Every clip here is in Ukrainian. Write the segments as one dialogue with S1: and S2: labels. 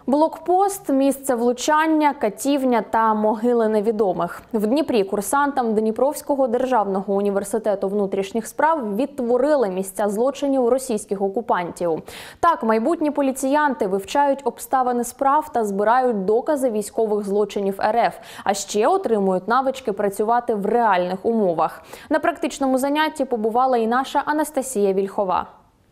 S1: Блокпост, місце влучання, катівня та могили невідомих. В Дніпрі курсантам Дніпровського державного університету внутрішніх справ відтворили місця злочинів російських окупантів. Так, майбутні поліціянти вивчають обставини справ та збирають докази військових злочинів РФ, а ще отримують навички працювати в реальних умовах. На практичному занятті побувала і наша Анастасія Вільхова.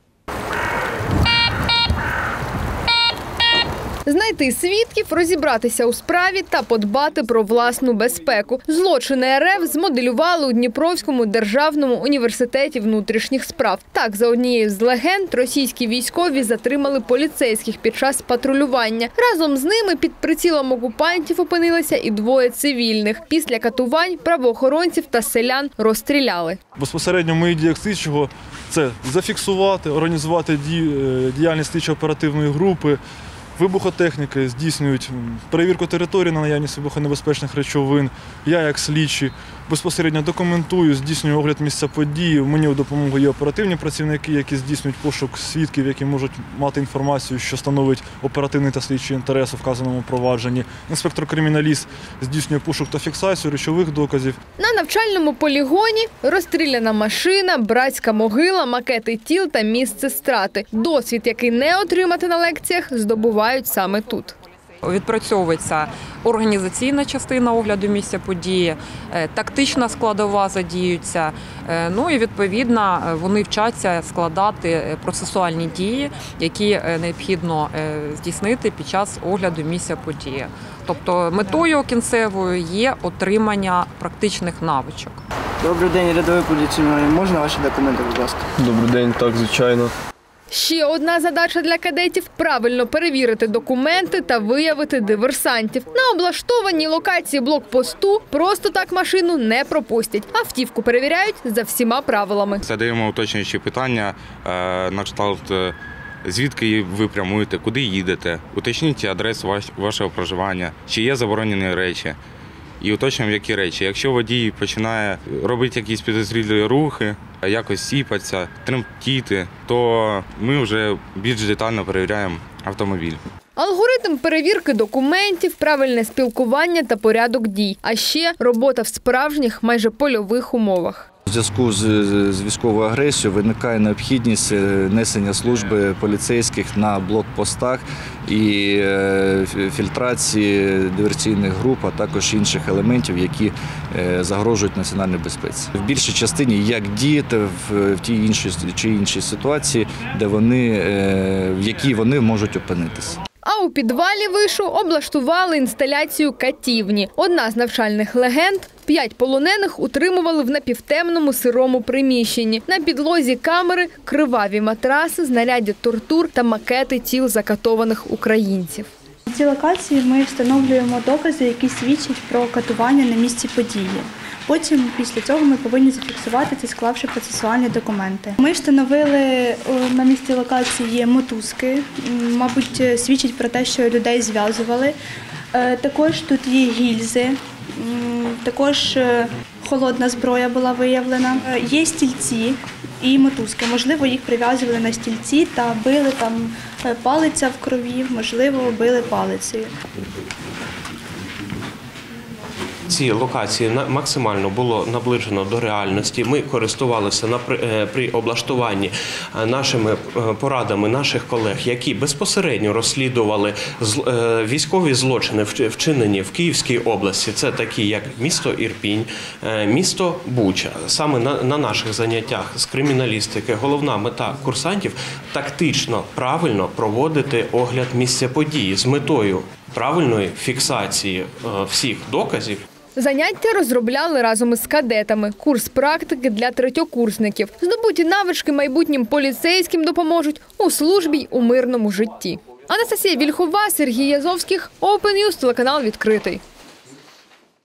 S2: Знайти свідків, розібратися у справі та подбати про власну безпеку. Злочини РФ змоделювали у Дніпровському державному університеті внутрішніх справ. Так, за однією з легенд, російські військові затримали поліцейських під час патрулювання. Разом з ними під прицілом окупантів опинилися і двоє цивільних. Після катувань правоохоронців та селян розстріляли.
S3: Безпосередньо мої дії як слідчого – це зафіксувати, організувати діяльність слідчо-оперативної групи, вибухотехніки, здійснюють перевірку території на наявність вибухонебезпечних речовин. Я, як слідчий, безпосередньо документую, здійснюю огляд місця події. Мені у допомогу є оперативні працівники, які здійснюють пошук свідків, які можуть мати інформацію, що становить оперативний та слідчий інтерес у вказаному провадженні. Інспектор-криміналіст здійснює пошук та фіксацію речових доказів.
S2: На навчальному полігоні розстріляна машина, братська могила, макети тіл та місце страти. Досвід, який не отримати на лекціях, здобувають саме тут.
S4: Відпрацьовується організаційна частина огляду місця події, тактична складова задіюється, ну і відповідно вони вчаться складати процесуальні дії, які необхідно здійснити під час огляду місця події. Тобто метою кінцевою є отримання практичних навичок.
S5: Добрий день, рядовий поліцейський. Можна ваші документи, будь ласка?
S6: Добрий день, так, звичайно.
S2: Ще одна задача для кадетів – правильно перевірити документи та виявити диверсантів. На облаштованій локації блокпосту просто так машину не пропустять. Автівку перевіряють за всіма правилами.
S7: Задаємо уточнюючі питання на кшталт, звідки ви прямуєте, куди їдете, уточніть адресу вашого проживання, чи є заборонені речі. І уточнюємо, які речі. Якщо водій починає робити якісь підозрілі рухи, якось сіпатися, тремтіти, то ми вже більш детально перевіряємо автомобіль.
S2: Алгоритм перевірки документів, правильне спілкування та порядок дій. А ще робота в справжніх, майже польових умовах.
S8: У зв'язку з військовою агресією виникає необхідність несення служби поліцейських на блокпостах і фільтрації диверсійних груп, а також інших елементів, які загрожують національній безпеці. В більшій частині як діяти в тій чи іншій ситуації, в якій вони можуть опинитися.
S2: А у підвалі вишу облаштували інсталяцію катівні. Одна з навчальних легенд – 5 полонених утримували в напівтемному сирому приміщенні. На підлозі камери – криваві матраси, знаряддя тортур та макети тіл закатованих українців.
S9: На цій локації ми встановлюємо докази, які свідчать про катування на місці події. Потім, після цього, ми повинні зафіксувати це, склавши процесуальні документи. Ми встановили на місці локації мотузки, мабуть, свідчить про те, що людей зв'язували. Також тут є гільзи, також холодна зброя була виявлена. Є стільці і мотузки. Можливо, їх прив'язували на стільці та били там палиця в крові, можливо, били палицею.
S10: Ці локації максимально було наближено до реальності. Ми користувалися при облаштуванні нашими порадами наших колег, які безпосередньо розслідували військові злочини, вчинені в Київській області. Це такі, як місто Ірпінь, місто Буча. Саме на наших заняттях з криміналістики головна мета курсантів – тактично, правильно проводити огляд місця події з метою правильної фіксації всіх доказів.
S2: Заняття розробляли разом із кадетами. Курс практики для третьокурсників. Здобуті навички майбутнім поліцейським допоможуть у службі й у мирному житті. Анастасія Вільхова, Сергій Язовських, Open News, телеканал «Відкритий».